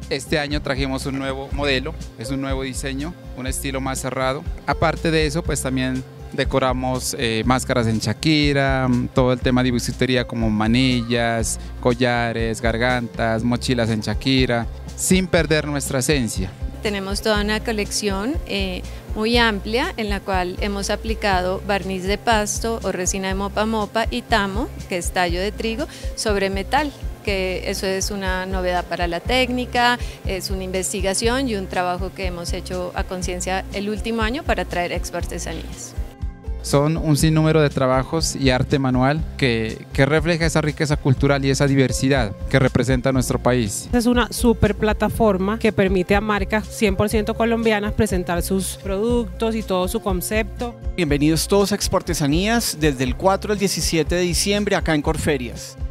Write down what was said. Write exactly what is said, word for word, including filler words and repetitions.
Este año trajimos un nuevo modelo, es un nuevo diseño, un estilo más cerrado. Aparte de eso, pues también decoramos eh, máscaras en Shakira, todo el tema de bisutería como manillas, collares, gargantas, mochilas en Shakira, sin perder nuestra esencia. Tenemos toda una colección eh, muy amplia en la cual hemos aplicado barniz de pasto o resina de mopa mopa y tamo, que es tallo de trigo, sobre metal, que eso es una novedad para la técnica, es una investigación y un trabajo que hemos hecho a conciencia el último año para traer Expo Artesanías. Son un sinnúmero de trabajos y arte manual que, que refleja esa riqueza cultural y esa diversidad que representa nuestro país. Es una super plataforma que permite a marcas cien por ciento colombianas presentar sus productos y todo su concepto. Bienvenidos todos a Expo Artesanías desde el cuatro al diecisiete de diciembre acá en Corferias.